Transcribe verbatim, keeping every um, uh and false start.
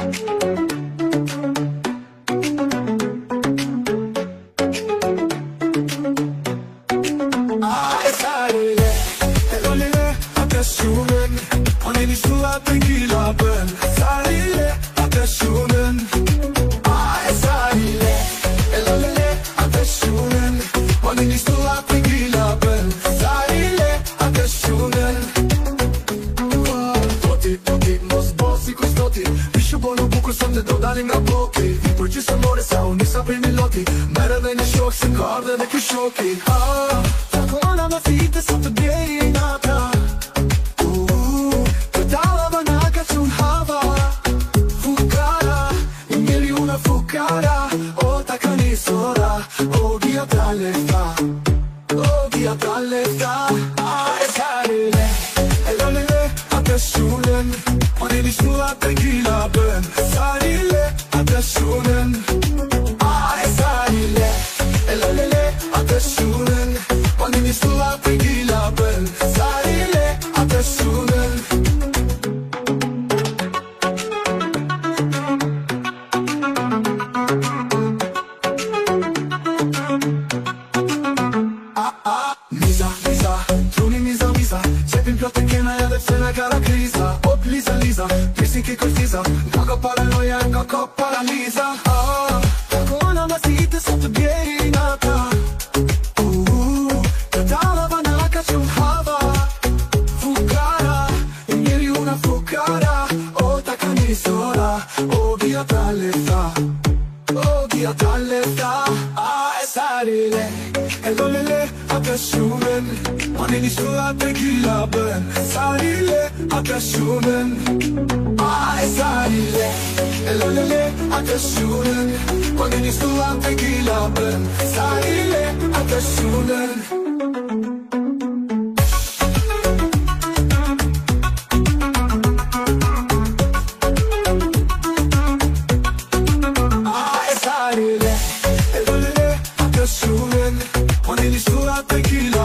Esarile, elolile, ateşumen Oneni sulla tequila ben Sarile, ateşumen Esarile, elolile, ateşumen Oneni sulla tequila ben Sarile, ateşumen Toti, toti, mos bosi cu stoti Pišu bonu bukur sam te dodali nga bloki I përgjith se more sa unë nisa për një loti Mere dhe një shok se ka ardhe dhe kë shoki Takona më fite sa të bjeri nata Pedalava nga ka qun hava Fukara, i milijuna fukara O takani sora, o dia ta lefta O dia ta lefta Esarile, elolile, ateşunen Oneni sulla tequila ben Sarile, ateşunen Esarile, elolile, ateşunen Oneni sulla tequila ben Sarile, ateşunen Miza, miza, truni miza, miza Qepin plotë të kena edhe pse na kara kriza Op, liza, liza, pirsin ki kërtiza Nga ka paranoja, nga ka paraliza Takona ma si të sot të bjeri nata Pedalava nga ka qun hava Fukara, i njeri una fukara O takani sora, o dia ta lefta O dia ta lefta Esarile, elolile, ateşumen Oneni sulla tequila ben Sarile, ateşumen Esarile, elolile, ateşumen Oneni sulla tequila ben Sarile, ateşumen Esarile, elolile, ateşumen Oneni sulla tequila